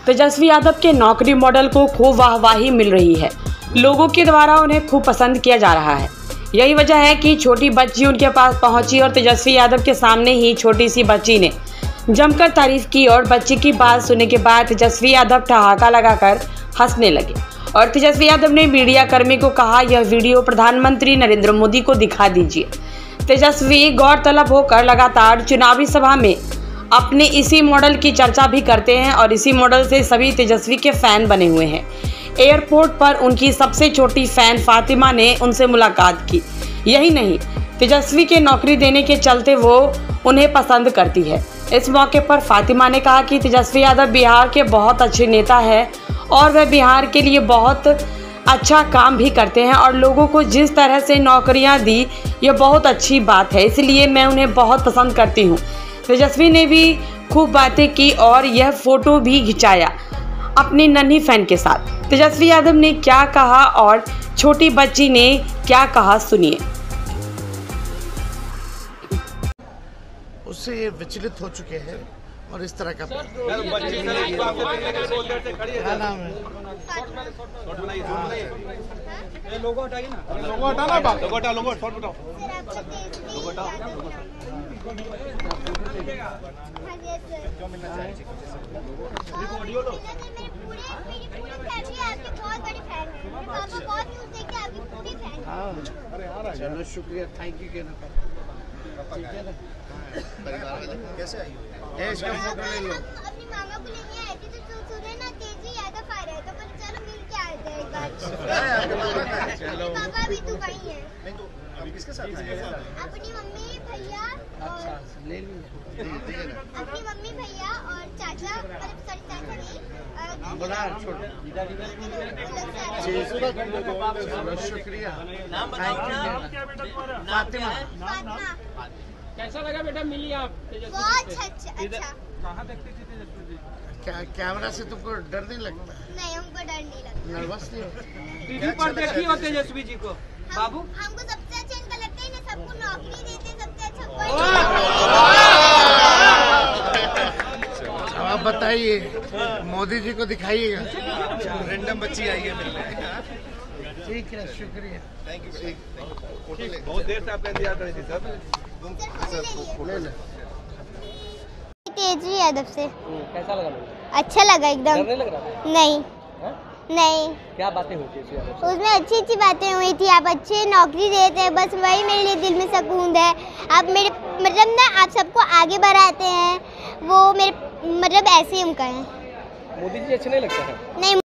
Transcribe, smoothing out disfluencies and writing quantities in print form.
तेजस्वी यादव के नौकरी मॉडल को खूब वाहवाही मिल रही है। लोगों के द्वारा उन्हें खूब पसंद किया जा रहा है। यही वजह है कि छोटी बच्ची उनके पास पहुंची और तेजस्वी यादव के सामने ही छोटी सी बच्ची ने जमकर तारीफ की और बच्ची की बात सुनने के बाद तेजस्वी यादव ठहाका लगाकर हंसने लगे और तेजस्वी यादव ने मीडिया कर्मी को कहा, यह वीडियो प्रधानमंत्री नरेंद्र मोदी को दिखा दीजिए। तेजस्वी गौरतलब होकर लगातार चुनावी सभा में अपने इसी मॉडल की चर्चा भी करते हैं और इसी मॉडल से सभी तेजस्वी के फैन बने हुए हैं। एयरपोर्ट पर उनकी सबसे छोटी फैन फातिमा ने उनसे मुलाकात की। यही नहीं, तेजस्वी के नौकरी देने के चलते वो उन्हें पसंद करती है। इस मौके पर फातिमा ने कहा कि तेजस्वी यादव बिहार के बहुत अच्छे नेता हैं और वह बिहार के लिए बहुत अच्छा काम भी करते हैं और लोगों को जिस तरह से नौकरियां दी, यह बहुत अच्छी बात है, इसलिए मैं उन्हें बहुत पसंद करती हूं। तेजस्वी ने भी खूब बातें की और यह फोटो भी खिंचाया अपनी नन्ही फैन के साथ। तेजस्वी यादव ने क्या कहा और छोटी बच्ची ने क्या कहा, सुनिए। उससे ये विचलित हो चुके हैं और इस तरह का क्या नाम है? लोगो हटाइए ना, लोगो हटाना, लोगो हटा, लोगो शॉट बताओ। क्यों मिलना चाहिए? देखो ऑडियो लो। चलो शुक्रिया, थैंक यू कहना पड़ा। ठीक है ना? कैसे आई हो? इसका फोटो ले लो। अपनी मामा को लेने आई थी तो सुने ना तेजी यादव आ रहे, तो बोले चलो मिल के आए थे एक बार। चलो पापा भी दुबई है। नहीं तो अभी किसके साथ आए? अपनी मम्मी भैया। अच्छा ले लीजिए। अपनी मम्मी भैया और चाचा, मतलब सॉरी चाचा नहीं, बड़ा छोटा। चलो शुक्रिया, फातिमा। कैसा लगा बेटा मिली आप? बहुत अच्छा। कहाँ देखती थी तेजस्वी जी? कैमरा से तुमको डर नहीं लगता? नहीं, हमको डर नहीं लगता। नर्वस नहीं होता? टीवी पर देखी हो तेजस्वी जी को? बाबू हमको सबसे अच्छा इनका लगता है ना, सबको नौकरी देते सबसे अच्छा अब आप बताइए, मोदी जी को दिखाइएगा। रैंडम बच्ची आई है मिलने। ठीक है, शुक्रिया, थैंक यू। बहुत देर से आपका इंतजार कर रही थी सर। ले लो। तेजी यादव से। कैसा लगा? अच्छा लगा एकदम। डर नहीं लग रहा? नहीं हा? नहीं, क्या बातें हुई थी उसमें अच्छी अच्छी बातें हुई थी। आप अच्छे नौकरी देते हैं, बस वही मेरे लिए दिल में सुकून है। आप मेरे मतलब ना, आप सबको आगे बढ़ाते हैं, वो मेरे मतलब ऐसे ही हम कहें। मोदी जी अच्छे नहीं लगते हैं? नहीं।